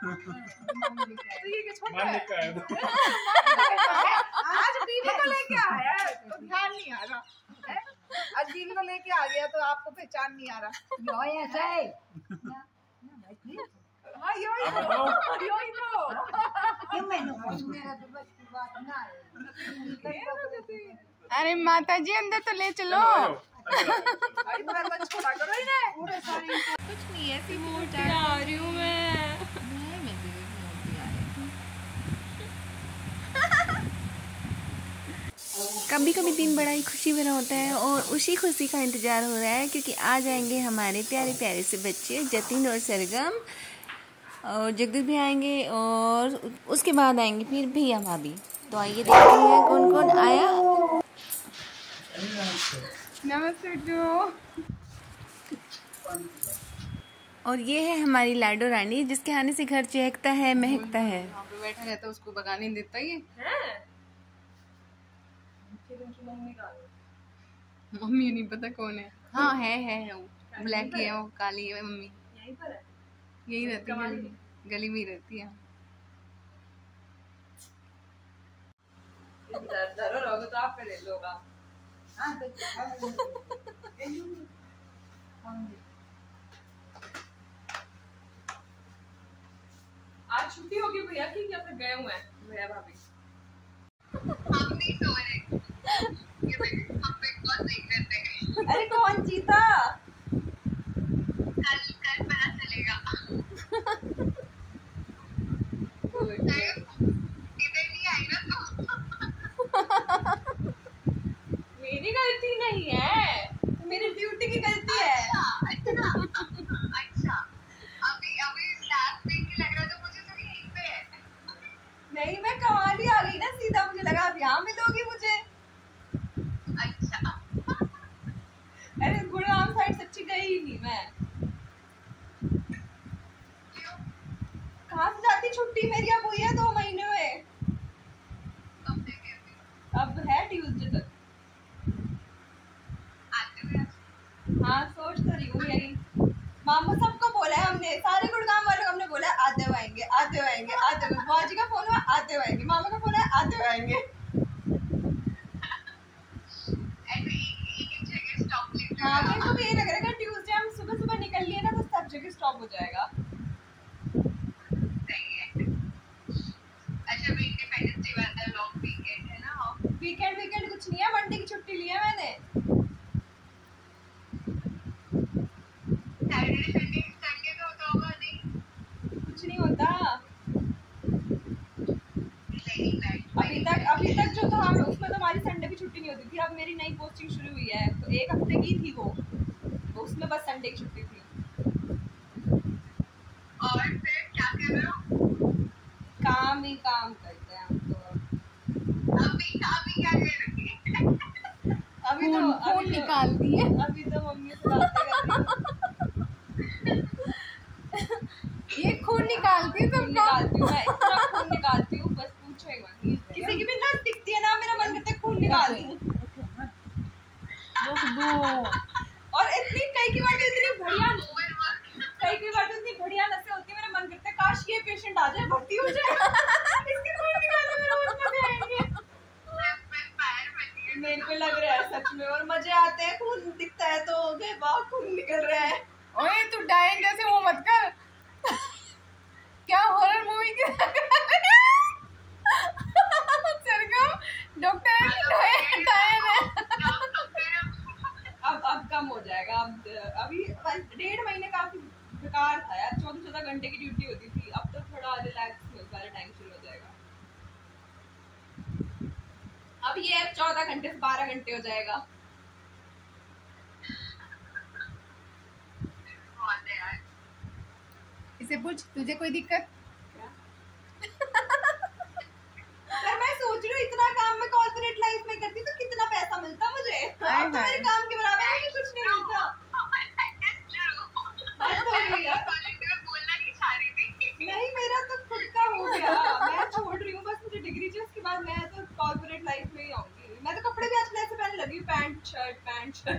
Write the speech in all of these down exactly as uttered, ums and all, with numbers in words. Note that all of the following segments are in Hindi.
तो ये क्या छोटा है? आज टीवी को लेके आया है तो ध्यान नहीं आ रहा है। आज टीवी को लेके आ गया तो आपको पहचान नहीं आ रहा। यो ऐसा है। हाँ यो ही तो यो ही तो क्यों मैंने मेरा तो बस की बात ना है। अरे माता जी अंदर तो ले चलो। भाई मत छोड़ा करो इन्हें। पूरे सारे कुछ नहीं है, ऐसी मोटी आ रही हूँ मैं। नहीं मैं भी मोटी आ रही हूँ। कभी कभी दिन बड़ा ही खुशी भरा होता है और उसी खुशी का इंतजार हो रहा है क्योंकि आ जाएंगे हमारे प्यारे प्यारे से बच्चे जतिन और सरगम और जगदीश भी आएंगे और उसके बाद आएंगे फिर भैया भाभी। तो आइए देखते हैं कौन कौन आया। नमस्ते जो। और ये है हमारी लाडो रानी जिसके आने से घर चहकता है महकता है। वहाँ पे बैठा रहता है उसको भगाने नहीं देता ये। मम्मी नहीं पता कौन है। हाँ है है, है वो ब्लैक ही है, वो काली है मम्मी। यहीं पर है, यही रहती है गली, गली में ही रहती है। डरो रहोगे तो आप पे ले लोगा। आज छुट्टी होगी भैया की या फिर गए हुए हैं भैया भाभी? हम नहीं सो रहे, ये हम बिग बॉस देख रहे थे। अरे कौन जीता? कल कल पता चलेगा। इधर नहीं आई ना तो। मेरी गलती नहीं है, मेरी ड्यूटी की गलती है। अच्छा अच्छा अभी अभी लास्ट देख के लग रहा था मुझे तो यहीं पे है। नहीं मैं कमाल ही आ गई ना, सीधा मुझे लगा आप यहाँ मिलोगी मुझे। अच्छा अरे गुड़गांव साइड सच्ची गई ही नहीं मैं। कहाँ से जाती छुट्टी मेरी अब हुई है दो महीने में। अब है ट्यूसडे तक। हाँ सोच तो रही हूँ यही। मामू सबको बोला है हमने, सारे गुड़गांव वालों को हमने बोला है आते हुए आएंगे आते हुए आएंगे आते हुए। बुआ जी का फोन हुआ आते हुए आएंगे, मामा का फोन है आते हुए आएंगे। हाँ मेरे को भी यही लग रहा है कि ट्यूसडे हम सुबह सुबह निकल लिए ना तो सब जगह स्टॉप हो जाएगा। सही है। अच्छा इंडिपेंडेंस डे वाला लॉन्ग वीकेंड है ना? वीकेंड वीकेंड कुछ नहीं है, मंडे की छुट्टी ली है मैंने। सैटरडे संडे संडे तो होता होगा नहीं? कुछ नहीं होता अभी तक। अभी तक जो था उसमें तो हमारी संडे की छुट्टी नहीं होती थी। अब मेरी नई पोस्टिंग शुरू हुई है तो एक हफ्ते की थी वो, तो उसमें बस संडे की छुट्टी थी। और फिर क्या कर रहे हो? काम ही काम करते हैं हम तो। अभी अभी क्या कर रहे हैं? अभी तो फोन निकाल दिए। अभी तो मम्मी से बातें कर रही हूँ। ये खून निकालती है तुम? निकालती हूँ मैं, इतना खून निकालती हूँ बस पूछो ही मत। किसी की भी नस दिखती है ना मेरा मन करता है खून निकाल दूँ। और इतनी कई की बार इतनी बढ़िया कई कई बार इतनी बढ़िया नसें होती है, मेरा मन करता है काश ये पेशेंट आ जाए भर्ती हो जाए। इसके खून निकालो मेरा बहुत मजे आएंगे। मेरे को लग रहा है सच में, और मजे आते हैं। खून दिखता है तो वाह खून निकल रहा है। ओए तू डायन जैसे वो मत कर। क्या हॉरर मूवी की सरगम डॉक्टर डायन डायन है। अब अब कम हो जाएगा। अब अभी डेढ़ महीने काफी बेकार था यार, चौदह चौदह घंटे की ड्यूटी होती थी। अब तो थोड़ा रिलैक्स वाला टाइम शुरू हो जाएगा। अब ये चौदह घंटे से बारह घंटे हो जाएगा। इसे पूछ तुझे कोई दिक्कत? मैं सोच रही हूँ इतना काम मैं कॉर्पोरेट लाइफ में करती तो कितना पैसा मिलता मुझे। अब तो मेरे काम के बराबर मुझे कुछ नहीं मिलता। नहीं मेरा तो खुद का हो गया, मैं छोड़ रही हूँ बस। मुझे डिग्री चाहिए, उसके बाद मैं तो कॉर्पोरेट लाइफ में ही आऊंगी। मैं तो कपड़े भी आजकल ऐसे पहनने लगी, पैंट शर्ट पैंट शर्ट।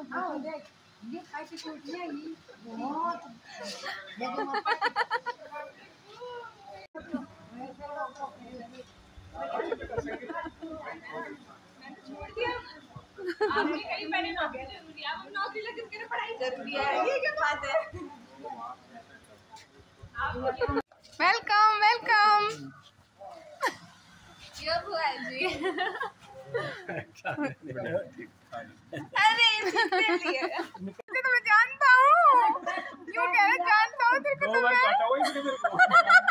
हाँ देख ये खाई की टूटियाँ ही बहुत आपने कहीं मैंने नौकरी जरूरी है, अब नौकरी लगे उसके लिए पढ़ाई जरूरी है, ये क्या बात है? Welcome welcome. ये हुआ है जी। अरे जीतने लिए तो मैं जानता हूँ, क्यों कह रहे जानता हूँ तेरे को तो मैं।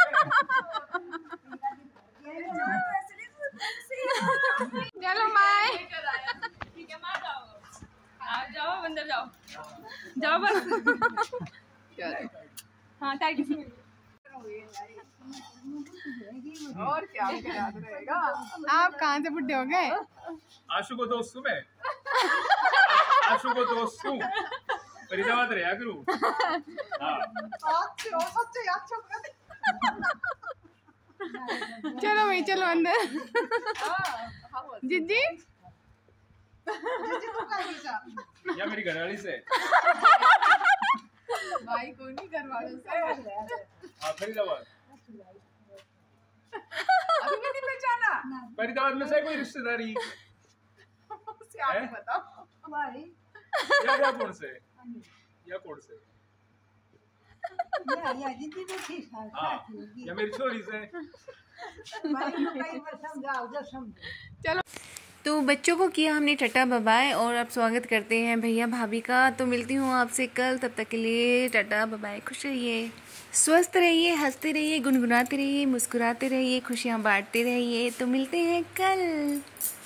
चलो बाय। ठीक है, मार जाओ, आ जाओ अंदर जाओ, जाओ बस। हाँ टाइट से और क्या याद रहेगा। आप कहाँ से बुढ़े हो गए? आशु को दोस्त हूँ मैं, आशु को दोस्त हूँ, फरीदाबाद रहा करूँ। चलो भाई चलो अंदर। जिज्जी या मेरी घरवाली से। भाई को नहीं घर वालों से। हाँ फरीदाबाद। अभी भी नहीं पहचाना? फरीदाबाद में से कोई रिश्तेदारी आप बताओ। हमारी या या कौन से या कौन से? या या जितनी भी थी साथ हाँ होगी या मेरी छोरी से। भाई को कई बार समझाओ जब समझो। चलो तो बच्चों को किया हमने टाटा बाय और अब स्वागत करते हैं भैया भाभी का। तो मिलती हूँ आपसे कल, तब तक के लिए टाटा बाय। खुश रहिए, स्वस्थ रहिए, हंसते रहिए, गुनगुनाते रहिए, मुस्कुराते रहिए, खुशियाँ बांटते रहिए। तो मिलते हैं कल।